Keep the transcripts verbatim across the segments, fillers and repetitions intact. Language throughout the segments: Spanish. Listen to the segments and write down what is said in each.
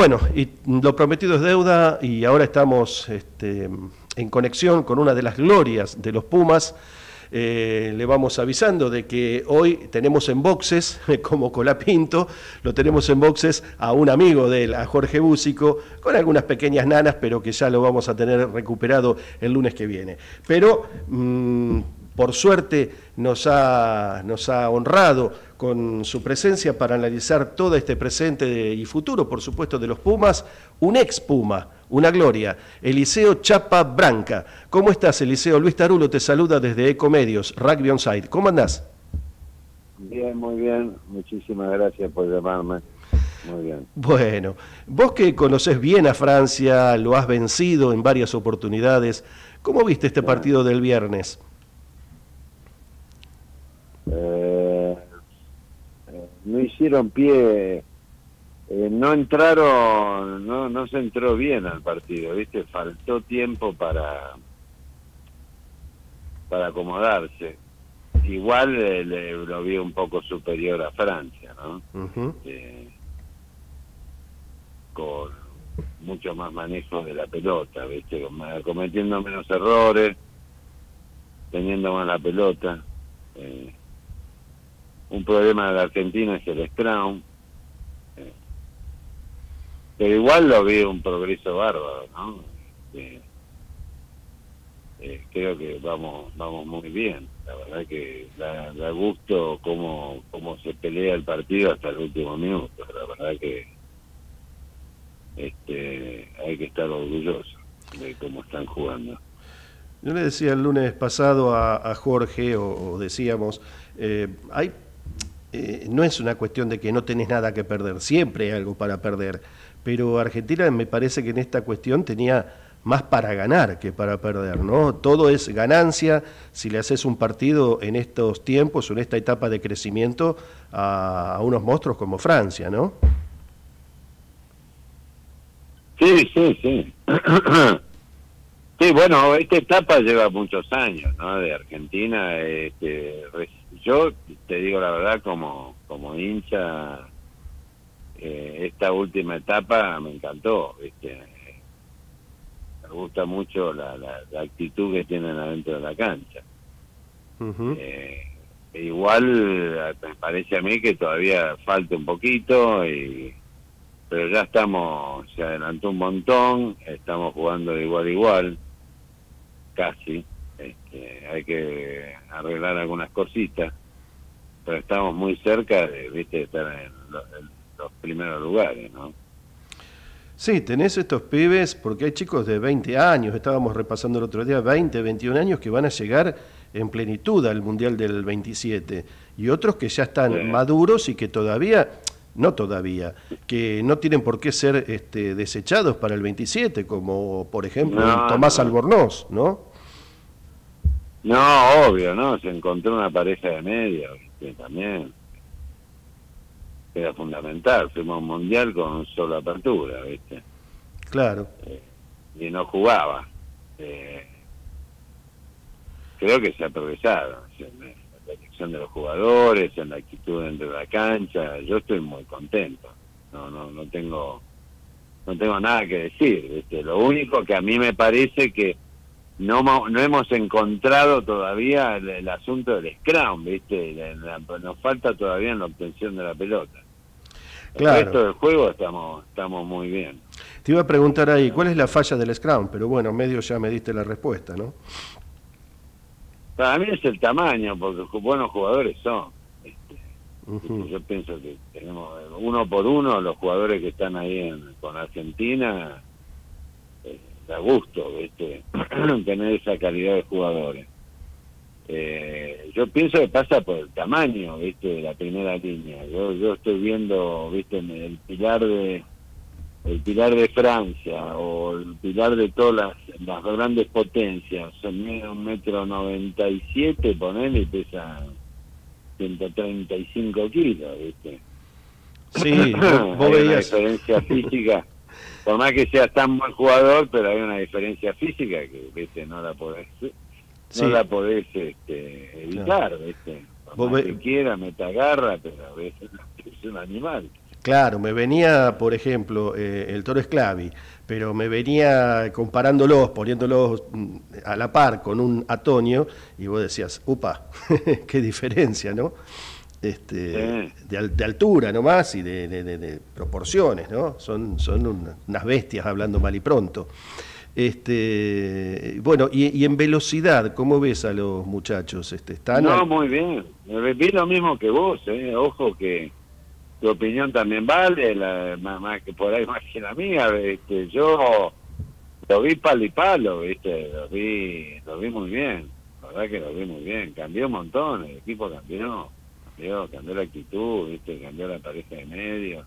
Bueno, y lo prometido es deuda y ahora estamos este, en conexión con una de las glorias de los Pumas. Eh, le vamos avisando de que hoy tenemos en boxes, como Colapinto, lo tenemos en boxes a un amigo de él, a Jorge Búsico, con algunas pequeñas nanas, pero que ya lo vamos a tener recuperado el lunes que viene. Pero, mmm, por suerte, nos ha, nos ha honrado con su presencia para analizar todo este presente de, y futuro, por supuesto, de los Pumas, un ex Puma, una gloria, Eliseo Chapa Branca. ¿Cómo estás, Eliseo? Luis Tarulo te saluda desde Ecomedios, Rugby On Site. ¿Cómo andás? Bien, muy bien. Muchísimas gracias por llamarme. Muy bien. Bueno, vos que conocés bien a Francia, lo has vencido en varias oportunidades, ¿cómo viste este partido del viernes? Eh, eh, no hicieron pie, eh, no entraron, no, no se entró bien al partido, ¿viste? Faltó tiempo para para acomodarse. Igual eh, le, lo vi un poco superior a Francia, ¿no? Uh-huh. eh, con mucho más manejo de la pelota, ¿viste? Cometiendo menos errores, teniendo más la pelota. Eh, un problema de la Argentina es el scrum, eh, pero igual lo vi un progreso bárbaro, ¿no? Eh, eh, creo que vamos vamos muy bien, la verdad que da, da gusto cómo, cómo se pelea el partido hasta el último minuto, la verdad que este hay que estar orgulloso de cómo están jugando. Yo le decía el lunes pasado a, a Jorge, o, o decíamos, eh, hay, eh, no es una cuestión de que no tenés nada que perder, siempre hay algo para perder, pero Argentina me parece que en esta cuestión tenía más para ganar que para perder, ¿no? Todo es ganancia si le haces un partido en estos tiempos, en esta etapa de crecimiento, a, a unos monstruos como Francia, ¿no? Sí, sí, sí. Sí, bueno, esta etapa lleva muchos años, ¿no? De Argentina. Este, yo te digo la verdad, como como hincha, eh, esta última etapa me encantó, ¿viste? Me gusta mucho la, la, la actitud que tienen adentro de la cancha. Uh-huh. Eh, igual me parece a mí que todavía falta un poquito, y pero ya estamos, se adelantó un montón, estamos jugando de igual a igual. Casi, este, hay que arreglar algunas cositas, pero estamos muy cerca de, ¿viste?, de estar en, lo, en los primeros lugares, ¿no? Sí, tenés estos pibes, porque hay chicos de veinte años, estábamos repasando el otro día, veinte, veintiún años, que van a llegar en plenitud al Mundial del veintisiete, y otros que ya están sí. maduros y que todavía, no todavía, que no tienen por qué ser este, desechados para el veintisiete, como por ejemplo no, Tomás no. Albornoz, ¿no? No, obvio, ¿no? Se encontró una pareja de medio, ¿viste? También era fundamental. Fuimos a un mundial con solo apertura, ¿viste? Claro. Eh, y no jugaba. Eh, creo que se ha progresado en la elección de los jugadores, en la actitud dentro de la cancha. Yo estoy muy contento. No, no, no tengo, no tengo nada que decir, ¿viste? Lo único que a mí me parece que No, no hemos encontrado todavía el, el asunto del scrum, ¿viste? La, la, nos falta todavía en la obtención de la pelota. El claro. resto del juego estamos estamos muy bien. Te iba a preguntar ahí, ¿cuál es la falla del scrum? Pero bueno, medio ya me diste la respuesta, ¿no? Para mí es el tamaño, porque buenos jugadores son. ¿Viste? Uh-huh. Yo pienso que tenemos uno por uno los jugadores que están ahí en, con Argentina. Eh, da gusto, ¿viste? Tener esa calidad de jugadores. Eh, yo pienso que pasa por el tamaño, ¿viste?, de la primera línea. Yo yo estoy viendo, ¿viste?, el pilar de el pilar de Francia o el pilar de todas las, las grandes potencias. Son un metro noventa y siete, ponele, y pesa ciento treinta y cinco kilos, ¿viste? Sí, vos, vos hay veías una diferencia física. Por más que sea tan buen jugador, pero hay una diferencia física que, ¿viste?, no la podés, sí. no la podés este, evitar, ¿viste? Por Vos más ve... que quiera, meta garra, pero a veces es un animal. Claro, me venía, por ejemplo, eh, el Toro Sclavi, pero me venía comparándolos, poniéndolos mm, a la par con un Atonio, y vos decías, upa, qué diferencia, ¿no? Este, Sí. de, al- de altura nomás y de, de- de- de proporciones, ¿no? Son, son un- unas bestias hablando mal y pronto. Este, bueno, y, y en velocidad, ¿cómo ves a los muchachos? Este, ¿están No, al- muy bien. Eh, Vi lo mismo que vos, ¿eh? Ojo que tu opinión también vale, la, más, más que por ahí más que la mía. Este, yo lo vi palo y palo, ¿viste? Lo vi, lo vi muy bien. La verdad que lo vi muy bien. Cambió un montón, el equipo cambió. Cambió, cambió la actitud, ¿viste? Cambió la pareja de medio.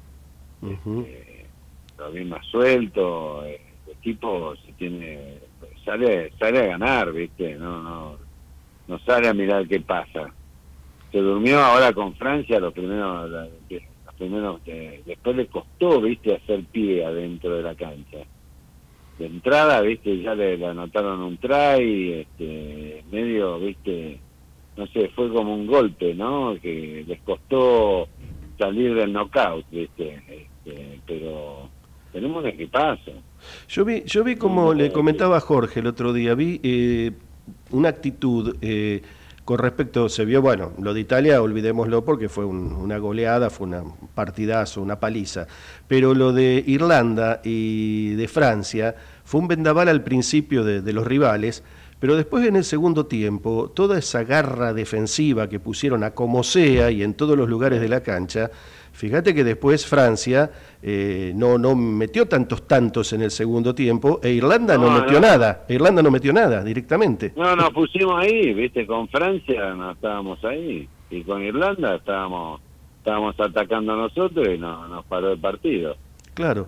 Ujú. Eh, lo vi más suelto. eh, El equipo se tiene sale sale a ganar, ¿viste? No, no, no sale a mirar qué pasa. Se durmió ahora con Francia los primeros, la- los primeros eh, después le costó, viste, hacer pie adentro de la cancha. De entrada, viste, ya le, le anotaron un try, este, medio, viste, no sé, fue como un golpe, ¿no? Que les costó salir del knockout, viste, este, pero tenemos un equipazo. Yo vi, yo vi No, como no le puedo comentaba a Jorge el otro día, vi eh, una actitud eh, con respecto, se vio, bueno, lo de Italia, olvidémoslo porque fue un- una goleada, fue una- un partidazo, una paliza, pero lo de Irlanda y de Francia fue un vendaval al principio de, de los rivales, pero después en el segundo tiempo, toda esa garra defensiva que pusieron a como sea y en todos los lugares de la cancha, fíjate que después Francia eh, no, no metió tantos tantos en el segundo tiempo e Irlanda no, No, metió no. nada, Irlanda no metió nada directamente. No, nos pusimos ahí, viste, con Francia no estábamos ahí, y con Irlanda estábamos estábamos atacando a nosotros y no, nos paró el partido. Claro,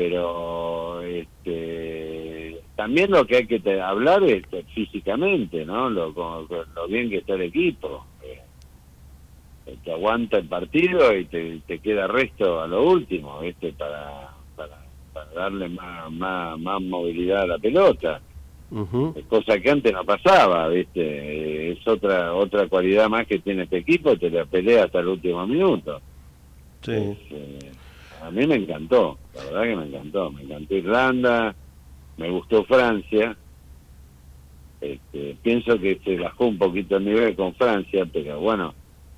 Pero este también lo que hay que te- hablar es eh, físicamente, ¿no? Lo, con- con lo bien que está el equipo. Eh, eh, que aguanta el partido y te, te queda resto a lo último, ¿viste? Para, para, para darle más, más, más movilidad a la pelota. ujú, Cosa que antes no pasaba, ¿viste? Eh, Es otra otra cualidad más que tiene este equipo, te la pelea hasta el último minuto. sí. Es, eh, a mí me encantó, la verdad que me encantó. Me encantó Irlanda, me gustó Francia. Este, pienso que se bajó un poquito el nivel con Francia, pero bueno,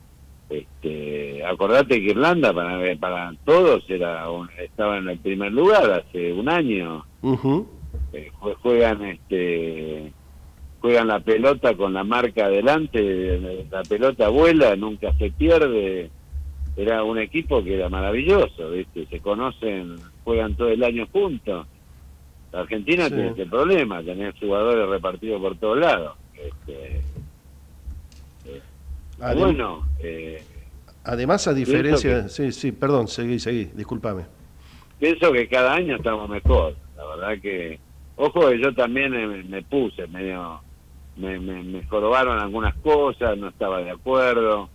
este, acordate que Irlanda para para todos era un- estaba en el primer lugar hace un año. Ujú. Eh, jue- juegan este juegan la pelota con la marca adelante, la pelota vuela, nunca se pierde. Era un equipo que era maravilloso, ¿viste? Se conocen, juegan todo el año juntos. La Argentina Sí. tiene este problema, tener jugadores repartidos por todos lados. Este, eh, Adem- bueno, eh, Además, a pienso diferencia... que- Sí, sí, perdón, seguí, seguí, discúlpame. pienso que cada año estamos mejor. La verdad que, ojo que yo también me, me puse medio, me, me, me jorobaron algunas cosas, no estaba de acuerdo.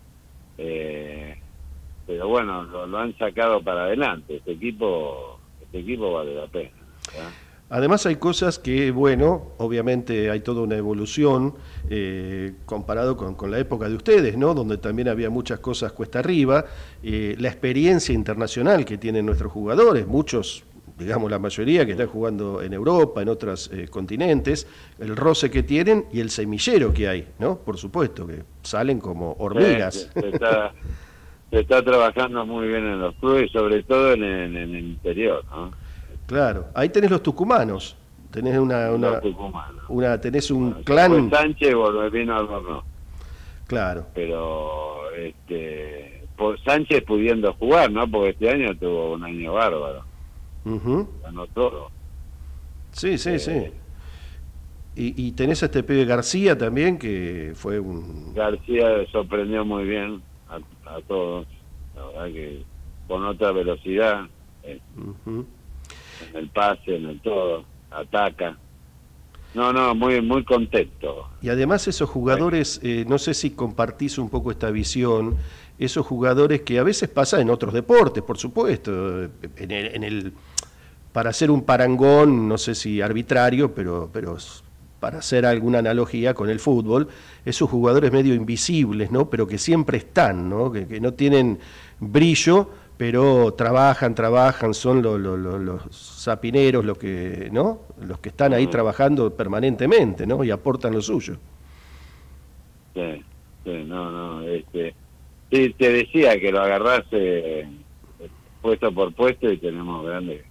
Eh, pero bueno, lo, lo han sacado para adelante. Este equipo, este equipo vale la pena, ¿verdad? Además hay cosas que, bueno, obviamente hay toda una evolución eh, comparado con, con la época de ustedes, ¿no? Donde también había muchas cosas cuesta arriba, eh, la experiencia internacional que tienen nuestros jugadores, muchos, digamos la mayoría que están jugando en Europa, en otros eh, continentes, el roce que tienen y el semillero que hay, ¿no? Por supuesto, que salen como hormigas. Se, se está, se está trabajando muy bien en los clubes, sobre todo en el, en el interior, ¿no? Claro, ahí tenés los tucumanos, tenés una, una, Los tucumanos. una tenés un Bueno, clan, fue Sánchez volvió, vino Albornoz, claro. pero este por Sánchez pudiendo jugar, ¿no? Porque este año tuvo un año bárbaro, Ujú. ganó todo. Sí, sí, Eh, sí. Y, y tenés a este pibe García también, que fue un... García sorprendió muy bien a, a todos, la verdad que con otra velocidad, eh, Ujú. en el pase, en el todo, ataca. No, no, muy muy contento. Y además esos jugadores, eh, no sé si compartís un poco esta visión, esos jugadores que a veces pasa en otros deportes, por supuesto, en el, en el- para hacer un parangón, no sé si arbitrario, pero, pero para hacer alguna analogía con el fútbol, esos jugadores medio invisibles, ¿no? Pero que siempre están, ¿no? Que, que no tienen brillo, pero trabajan, trabajan, son lo, lo, lo, los sapineros, los que, ¿no? Los que están ahí trabajando permanentemente, ¿no? Y aportan lo suyo. Sí, sí, no, no, este, sí, te decía que lo agarrase puesto por puesto y tenemos grandes.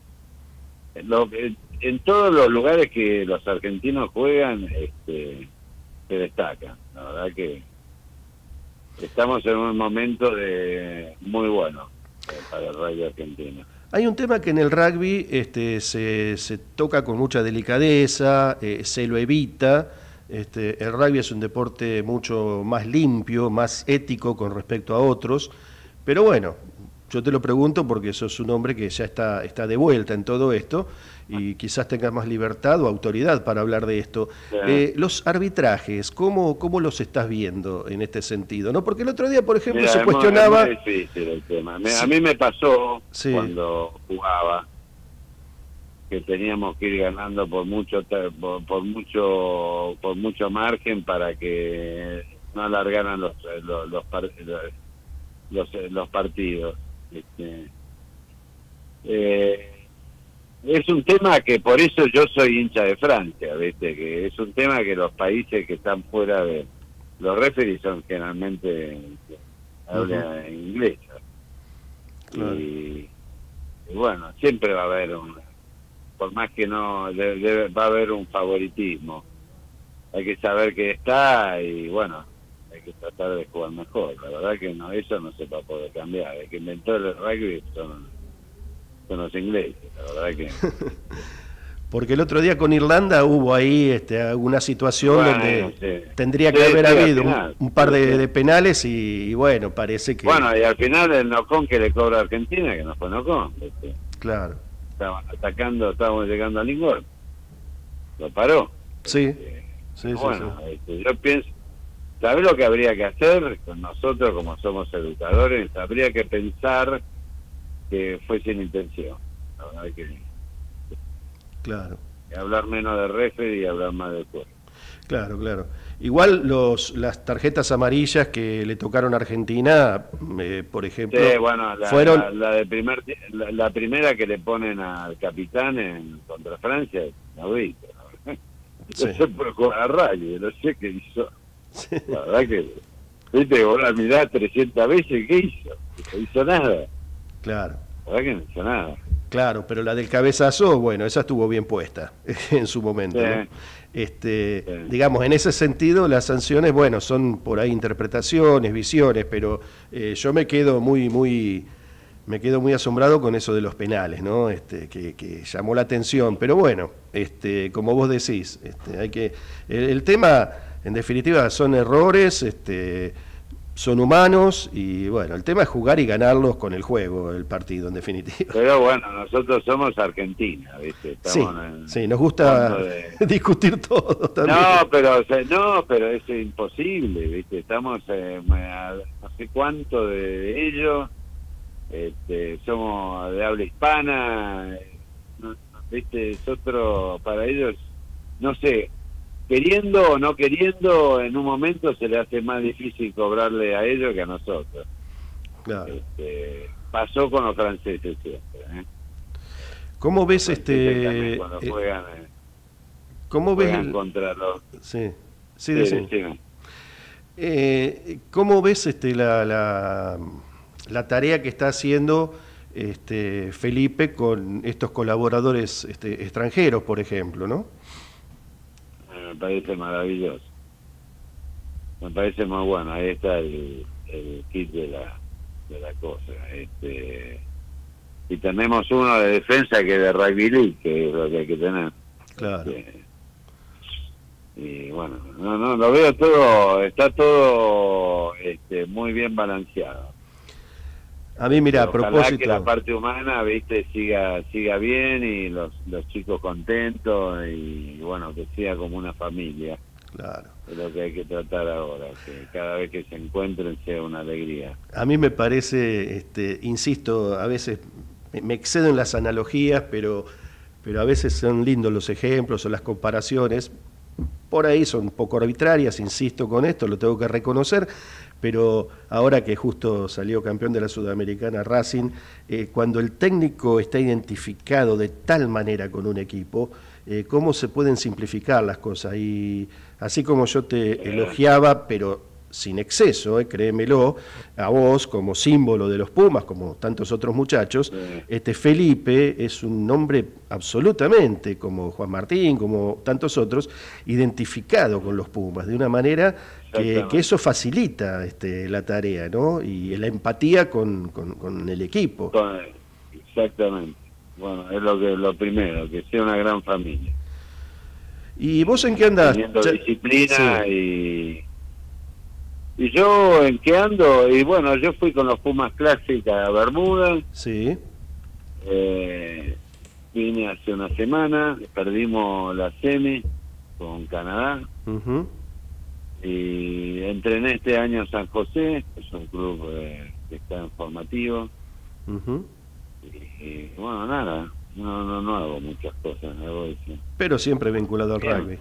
Lo, en, en todos los lugares que los argentinos juegan, este, se destacan. La verdad que estamos en un momento de muy bueno para el rugby argentino. Hay un tema que en el rugby este, se, se toca con mucha delicadeza, eh, se lo evita. Este, el rugby es un deporte mucho más limpio, más ético con respecto a otros, pero bueno, yo te lo pregunto porque sos un hombre que ya está, está de vuelta en todo esto y quizás tengas más libertad o autoridad para hablar de esto. Sí. Eh, los arbitrajes, ¿cómo, ¿cómo los estás viendo en este sentido? ¿No? Porque el otro día, por ejemplo, Mira, se cuestionaba... Es muy difícil el tema. Me, sí. A mí me pasó sí. cuando jugaba que teníamos que ir ganando por mucho por, por mucho por mucho margen para que no alargaran los los los, los, los partidos. Este, eh, es un tema que por eso yo soy hincha de Francia, ¿viste? Que es un tema que los países que están fuera de los referees son generalmente hablan uh-huh. inglés. Claro. Y, y bueno, siempre va a haber un, por más que no, debe, debe, va a haber un favoritismo. Hay que saber que está y bueno, hay que tratar de jugar mejor. La verdad que no, eso no se va a poder cambiar. El que inventó el rugby son, son los ingleses, la verdad que... Porque el otro día con Irlanda hubo ahí este, alguna situación bueno, donde sí. tendría que sí, haber sí, habido final, un, un par de, de penales y, y bueno, parece que... Bueno, y al final el nocón que le cobra a Argentina, que no fue nocón. Este. Claro. Estaban atacando, estábamos llegando al Lingor. Lo paró. Sí. Este, sí, bueno, sí, sí. Este, yo pienso, ¿sabés lo que habría que hacer con nosotros como somos educadores? Habría que pensar que fue sin intención. La verdad que... Claro. Hablar menos de referee y hablar más del juego. Claro, claro. Igual los las tarjetas amarillas que le tocaron a Argentina, eh, por ejemplo, sí, bueno, la, fueron... la, la, de primer, la, la primera que le ponen al capitán en contra Francia, inaudita. Sí. No sé por jugar a rugby, no sé qué hizo. Sí. La verdad que, viste, vos la mirás trescientas veces, ¿qué hizo? No hizo nada. Claro. La verdad que no hizo nada. Claro, pero la del cabezazo, bueno, esa estuvo bien puesta en su momento, sí. ¿no? Este, sí. Digamos, en ese sentido, las sanciones, bueno, son por ahí interpretaciones, visiones, pero eh, yo me quedo muy, muy, me quedo muy asombrado con eso de los penales, ¿no? Este, que, que llamó la atención, pero bueno, este, como vos decís, este, hay que, el, el tema, en definitiva, son errores, este. Son humanos y bueno, el tema es jugar y ganarlos con el juego, el partido en definitiva. Pero bueno, nosotros somos Argentina, ¿viste? Estamos sí, en sí, nos gusta de... discutir todo también. No, pero o sea, no, pero es imposible, ¿viste? Estamos eh, a no sé cuánto de ellos, este, somos de habla hispana, no, ¿viste? Es otro, para ellos, no sé, queriendo o no queriendo, en un momento se le hace más difícil cobrarle a ellos que a nosotros. Claro. Este, pasó con los franceses siempre. ¿eh? ¿Cómo ves este? Cuando eh, juegan, eh, ¿Cómo juegan ves? Contra los. Sí, sí, sí. sí. Eh, ¿Cómo ves este la, la la tarea que está haciendo este Felipe con estos colaboradores este, extranjeros, por ejemplo, ¿no? Me parece maravilloso, me parece muy bueno. Ahí está el, el kit de la de la cosa. Este, y tenemos uno de defensa que es de rugby league, que es lo que hay que tener. Claro. Este, y bueno, no, no, lo veo todo, está todo este, muy bien balanceado. A mí, mira, a propósito... que la parte humana, viste, siga siga bien y los los chicos contentos y bueno, que sea como una familia. Claro. Es lo que hay que tratar ahora, que cada vez que se encuentren sea una alegría. A mí me parece, este, insisto, a veces me, me excedo en las analogías, pero, pero a veces son lindos los ejemplos o las comparaciones. por ahí son un poco arbitrarias, insisto con esto, lo tengo que reconocer, pero ahora que justo salió campeón de la Sudamericana Racing, eh, cuando el técnico está identificado de tal manera con un equipo, eh, cómo se pueden simplificar las cosas. Y así como yo te elogiaba, pero sin exceso, eh, créemelo, a vos como símbolo de los Pumas, como tantos otros muchachos, este Felipe es un nombre absolutamente, como Juan Martín, como tantos otros, identificado con los Pumas, de una manera que, que eso facilita este, la tarea, ¿no? Y la empatía con, con, con el equipo. Exactamente. Bueno, es lo que lo primero, que sea una gran familia. ¿Y vos en qué andás? Teniendo disciplina sí. y... Y yo, ¿en qué ando? Y bueno, yo fui con los Pumas Clásicas a Bermuda. Sí. Eh, vine hace una semana, perdimos la semi con Canadá. Uh-huh. Y entrené este año en San José, que es un club eh, que está en formativo. Uh-huh. y, y bueno, nada, no, no, no hago muchas cosas. Hago eso. Pero siempre vinculado al Bien. rugby.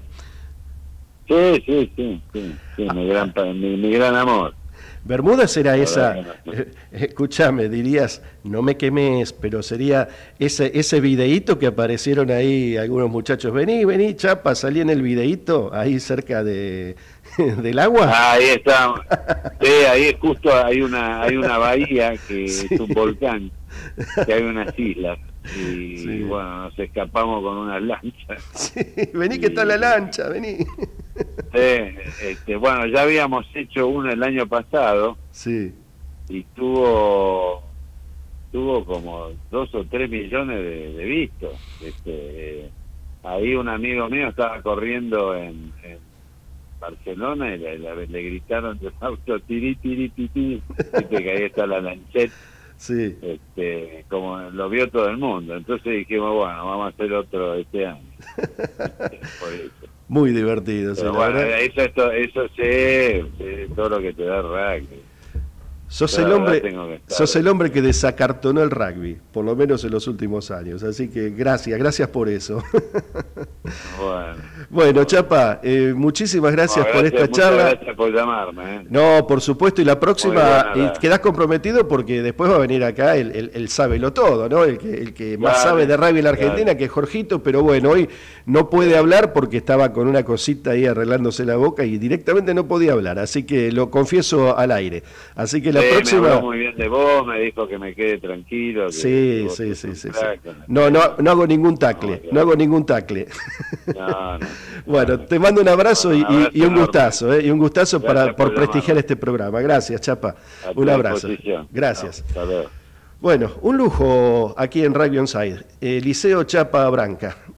Sí, sí, sí, sí, sí ah, mi, gran, mi, mi gran amor. Bermudas era esa, eh, escúchame, dirías, no me quemes, pero sería ese ese videíto que aparecieron ahí algunos muchachos, vení, vení, Chapa, salí en el videíto, ahí cerca de del agua. Ah, ahí está, sí, ahí justo hay una hay una bahía que sí. es un volcán, que hay unas islas. Y sí. bueno, nos escapamos con unas lanchas. Sí, vení y, que está la lancha, vení. Sí, este, bueno, ya habíamos hecho uno el año pasado. Sí. Y tuvo tuvo como dos o tres millones de, de vistos. Este, ahí un amigo mío estaba corriendo en, en Barcelona y le, le, le gritaron de auto, tiri, tiri, tiri, viste que ahí está la lancheta. Sí. Este, como lo vio todo el mundo, entonces dijimos, bueno, vamos a hacer otro este año. Por eso. Muy divertido. Pero sí, bueno, eso, eso, eso sí, sí, todo lo que te da el rugby. Sos el, hombre, sos el hombre que desacartonó el rugby, por lo menos en los últimos años. Así que gracias, gracias por eso. Bueno, bueno Chapa, eh, muchísimas gracias, no, gracias por esta charla. Gracias por llamarme. ¿eh? No, por supuesto, y la próxima y quedás comprometido porque después va a venir acá el, el, el sábelo todo, ¿no? El que, el que más claro, sabe de rugby en la Argentina, claro. que es Jorgito, pero bueno, hoy no puede hablar porque estaba con una cosita ahí arreglándose la boca y directamente no podía hablar, así que lo confieso al aire. Así que la Sí, próxima... me habló muy bien de vos, me dijo que me quede tranquilo. Que, sí, que sí, sí, sí, crack, sí. No, no, no hago ningún tacle, no, no hago ningún tacle. No, no, bueno, no, te mando un abrazo, no, y, abrazo y, y un gustazo, ¿eh? Y un gustazo para, por, por prestigiar este programa. Gracias, Chapa. Un abrazo. Gracias. No, bueno, un lujo aquí en Rugby On Side. Liceo Chapa Branca.